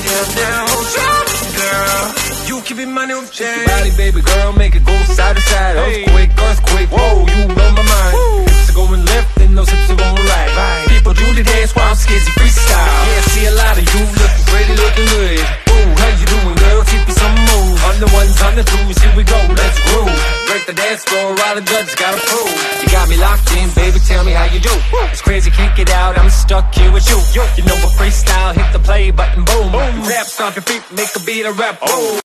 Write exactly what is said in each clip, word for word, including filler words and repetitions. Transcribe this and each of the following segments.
down, down, drop it, girl. You keep it my new chain. Shake your body, baby girl, make it go side to side. Earthquake, earthquake, whoa, you blow my mind. Hips are going left and those hips are going right. right. People do the dance while I'm skizzy freestyle. Yeah, see a lot of you looking pretty, looking good. Ooh, how you doing, girl? Teach me some moves. On the ones, on the twos, here we go, let's groove. Break the dance floor, all the judges gotta prove. You got me locked in, baby, tell me how you do. It's crazy, can't get out, I'm stuck here with you. You know my freestyle, hit the play button, boom. boom. Rap, stomp your feet, make a beat, a rap, boom.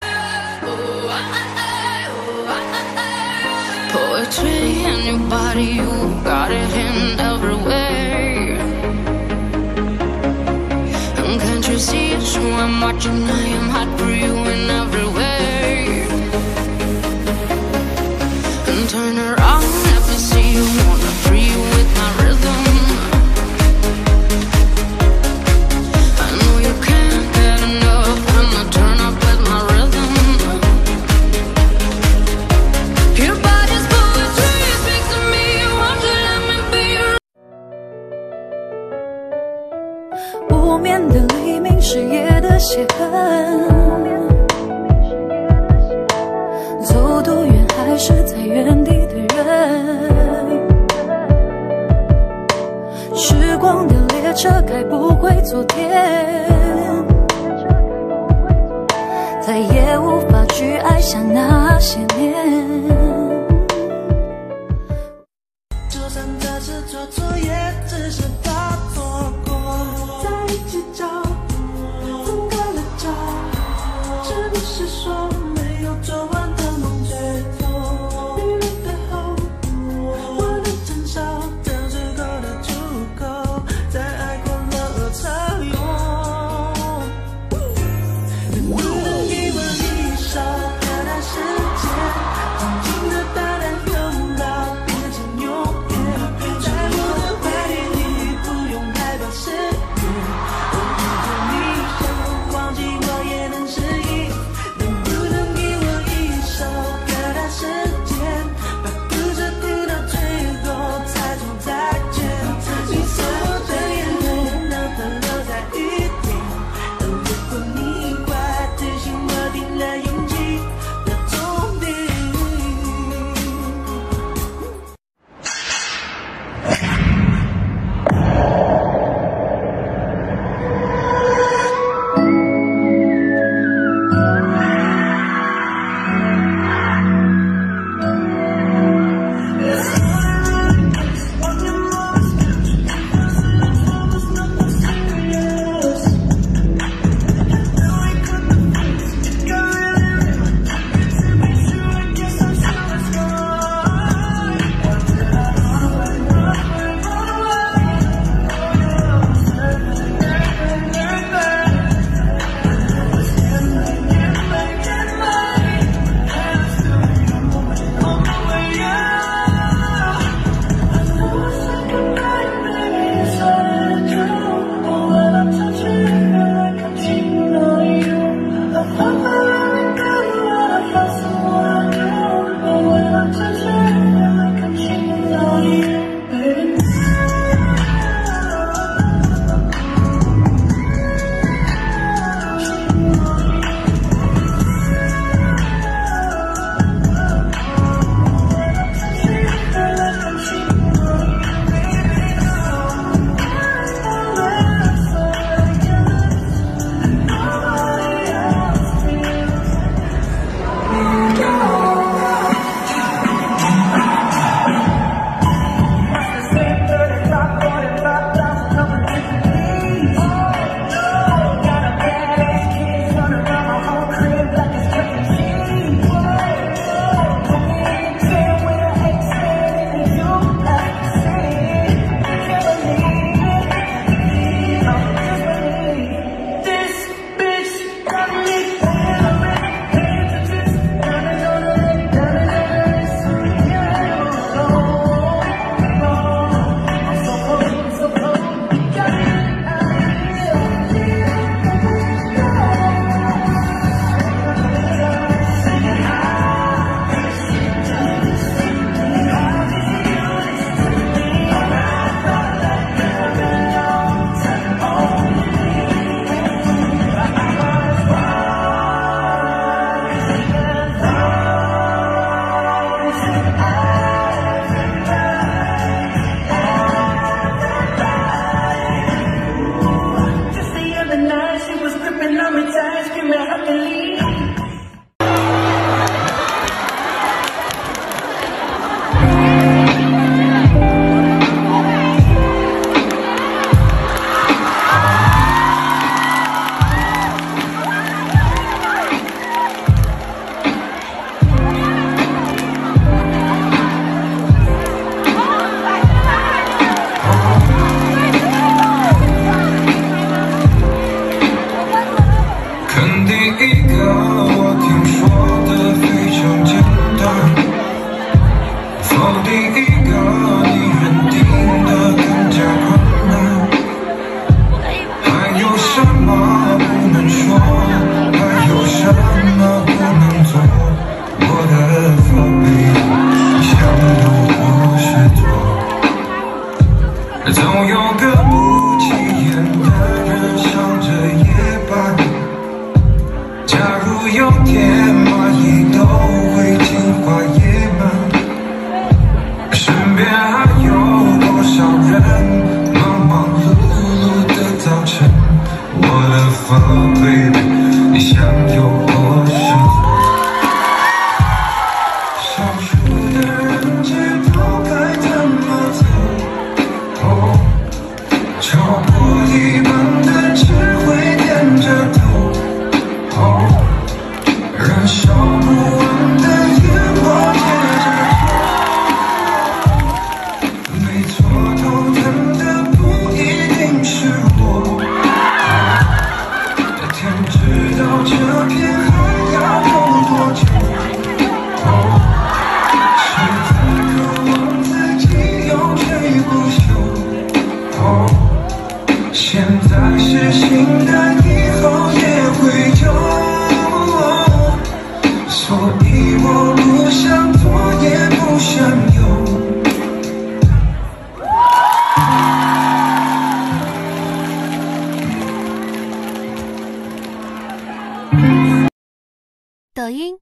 Poetry in your body, you got it in every way. And can't you see it's true? I'm watching, I am hot for you in every way. And turn around, let me see you, wanna free you with my rhythm. I know you can't get enough when I turn up with my rhythm. Your body's poetry, it speaks to me. Won't you let me be your 不眠的黎明，是夜的血痕。走多远，还是在原地的人。时光的列车开不回昨天，再也无法去爱上那些年。就算这次做错，也只是怕错过。在一起找，分开了找，是不是说没有做完的梦最痛？女人背后，我的承受，这足够的出口，在爱过了才用。能不能给我一首歌的时间？ 第一个我听说的非常简单，从第一个你认定的更加困难。还有什么不能说？还有什么不能做？我的宝贝，想有多许多？总有个不起眼的人想着夜班。假如有天蚂蚁都会进化野蛮，身边还有多少人忙忙碌碌的早晨？我的宝贝，你想有多深？少数的人知道该怎么走，哦，超过一半的只会点着头，哦，燃烧不完的烟火接着做，没错，头疼的不一定是我。天知道这片海要走多久，哦，谁在渴望自己永垂不朽，哦，现在是新的，以后也会旧，哦，所以我不想做，也不想有。 抖音、